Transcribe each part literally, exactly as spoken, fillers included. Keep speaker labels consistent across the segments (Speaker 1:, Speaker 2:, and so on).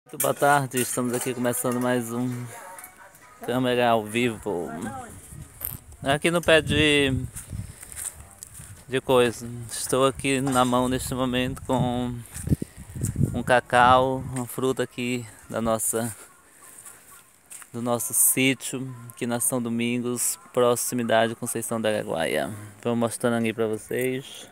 Speaker 1: Muito boa tarde, estamos aqui começando mais um câmera ao vivo. Aqui no pé de, de coisa. Estou aqui na mão neste momento com um cacau, uma fruta aqui da nossa, do nosso sítio, aqui na São Domingos, proximidade Conceição da Araguaia. Estou mostrando aqui para vocês.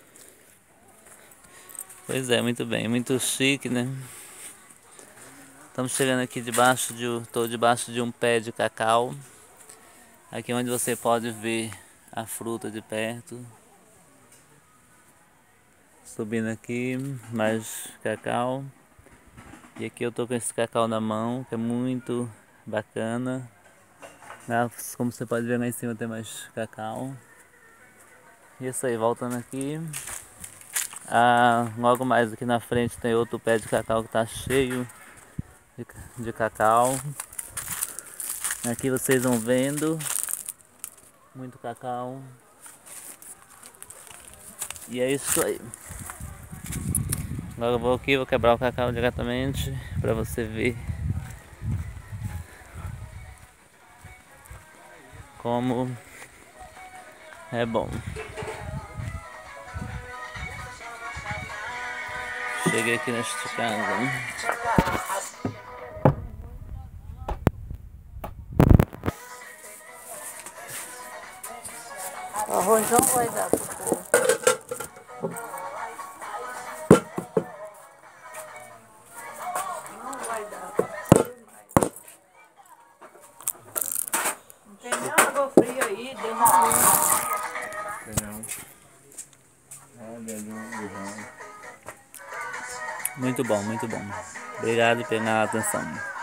Speaker 1: Pois é, muito bem, muito chique, né? Estamos chegando aqui debaixo de, estou debaixo de um pé de cacau. Aqui onde você pode ver a fruta de perto. Subindo aqui, mais cacau. E aqui eu tô com esse cacau na mão, que é muito bacana. Como você pode ver lá em cima tem mais cacau. Isso aí, voltando aqui. Ah, logo mais aqui na frente tem outro pé de cacau que tá cheio de, de cacau. Aqui vocês vão vendo muito cacau. E é isso aí. Agora eu vou aqui, vou quebrar o cacau diretamente para você ver como é bom. Cheguei aqui nesta casa, né?
Speaker 2: O arroz não vai dar pro povo. Não vai dar. Não tem nem água fria aí, deu uma luz.
Speaker 1: Muito bom, muito bom. Obrigado pela atenção.